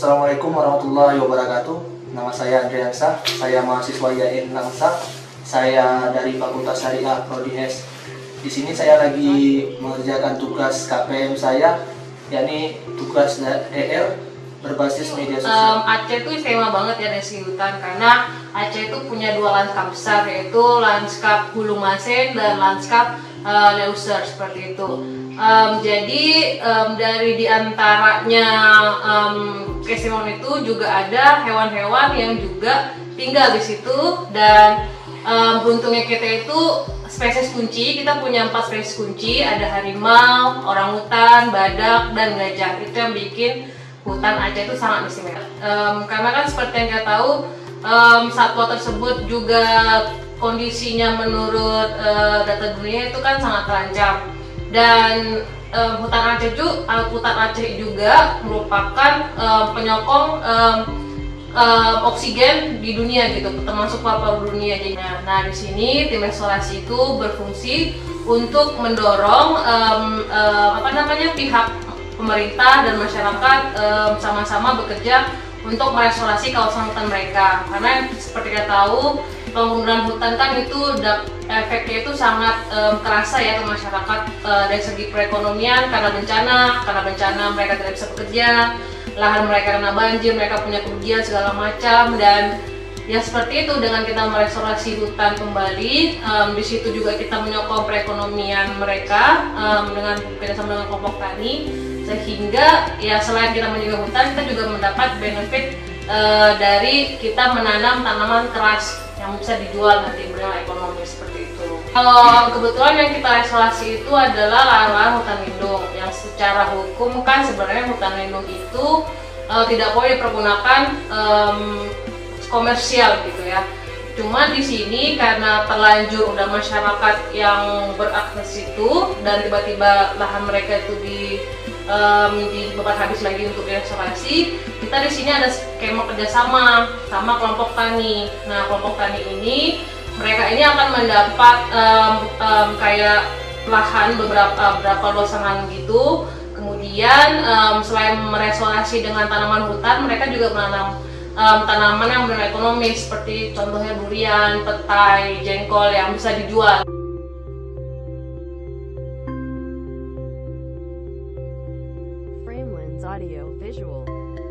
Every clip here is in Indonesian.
Assalamualaikum warahmatullahi wabarakatuh. Nama saya Andriansa, saya mahasiswa IAIN Langsa. Saya dari Fakultas Syariah Prodi S. Di sini saya lagi mengerjakan tugas KPM saya, yakni tugas DR berbasis media sosial. Aceh itu istimewa banget ya dari segi hutan, karena Aceh itu punya dua lanskap besar, yaitu lanskap Hulu Masen dan lanskap Leuser seperti itu. Jadi dari diantaranya keistimewaan itu juga ada hewan-hewan yang juga tinggal di situ, dan beruntungnya kita itu spesies kunci, kita punya 4 spesies kunci, ada harimau, orangutan, badak, dan gajah. Itu yang bikin hutan Aceh itu sangat istimewa. Karena kan seperti yang kita tahu, satwa tersebut juga kondisinya menurut data dunia itu kan sangat terancam. Dan hutan Aceh juga merupakan penyokong oksigen di dunia gitu, termasuk paru-paru dunia. Nah, di sini tim restorasi itu berfungsi untuk mendorong pihak pemerintah dan masyarakat sama-sama bekerja untuk merestorasi kawasan hutan mereka. Karena seperti kita tahu, penggunaan hutan kan itu efeknya itu sangat terasa ya ke masyarakat dari segi perekonomian, karena bencana mereka tidak bisa bekerja, lahan mereka kena banjir, mereka punya kerugian segala macam. Dan ya seperti itu, dengan kita merestorasi hutan kembali, di situ juga kita menyokong perekonomian mereka dengan kerjasama dengan kelompok tani, sehingga ya selain kita menjaga hutan, kita juga mendapat benefit dari kita menanam tanaman keras yang bisa dijual nanti bernilai ekonomi seperti itu. Kalau kebetulan yang kita restorasi itu adalah lahan-lahan hutan lindung yang secara hukum kan sebenarnya hutan lindung itu tidak boleh dipergunakan komersial gitu ya. Cuma di sini karena terlanjur udah masyarakat yang berakses itu, dan tiba-tiba lahan mereka itu dibeban habis lagi untuk restorasi, kita di sini ada skema kerjasama sama kelompok tani. Nah, kelompok tani ini mereka ini akan mendapat kayak lahan beberapa luas lahan gitu. Kemudian selain merestorasi dengan tanaman hutan, mereka juga menanam tanaman yang bernilai ekonomi seperti contohnya durian, petai, jengkol yang bisa dijual. Audio visual.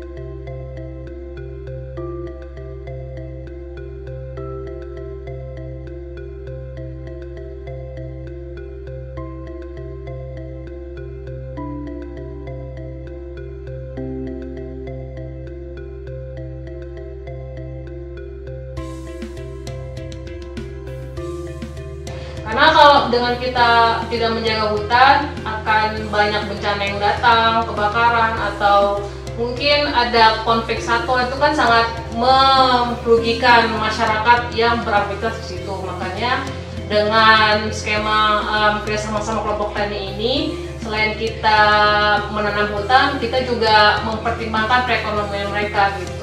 Karena kalau dengan kita tidak menjaga hutan, akan banyak bencana yang datang, kebakaran, atau mungkin ada konflik satwa, itu kan sangat merugikan masyarakat yang beraktivitas di situ. Makanya dengan skema kerjasama sama kelompok tani ini, selain kita menanam hutan, kita juga mempertimbangkan perekonomian mereka gitu.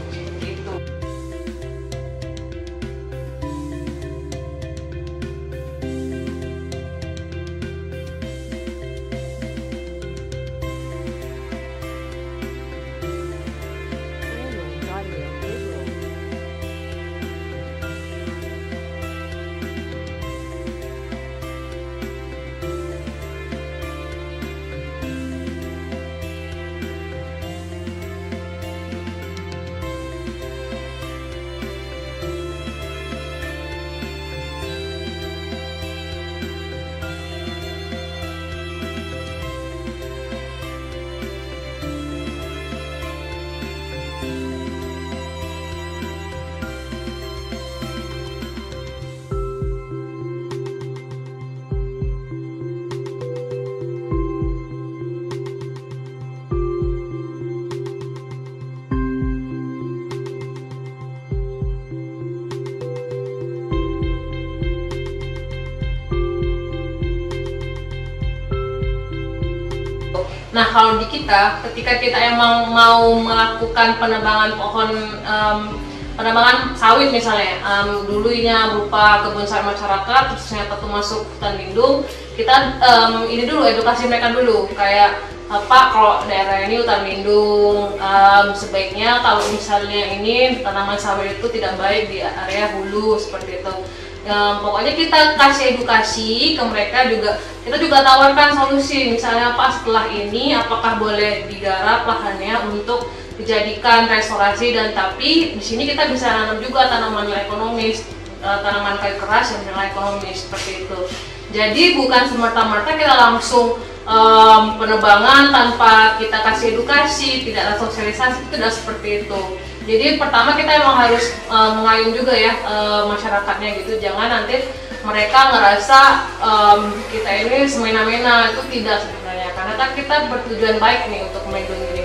Nah, kalau di kita, ketika kita emang mau melakukan penebangan pohon, penebangan sawit misalnya, dulunya berupa kebun sawit masyarakat, terus ternyata tuh masuk hutan lindung, kita ini dulu edukasi mereka dulu, kayak Pak, kalau daerah ini hutan lindung, sebaiknya kalau misalnya ini tanaman sawit itu tidak baik di area hulu seperti itu. Pokoknya kita kasih edukasi ke mereka juga, kita juga tawarkan solusi, misalnya Pak, setelah ini apakah boleh digarap lahannya untuk dijadikan restorasi, dan tapi di sini kita bisa nanam juga tanaman nilai ekonomis, tanaman kayu keras yang nilai ekonomis seperti itu. Jadi bukan semerta-merta kita langsung penebangan tanpa kita kasih edukasi, tidak ada sosialisasi, tidak seperti itu. Jadi pertama kita emang harus mengayun juga ya masyarakatnya gitu, jangan nanti mereka ngerasa kita ini semena-mena, itu tidak sebenarnya, karena kan kita bertujuan baik nih untuk melindungi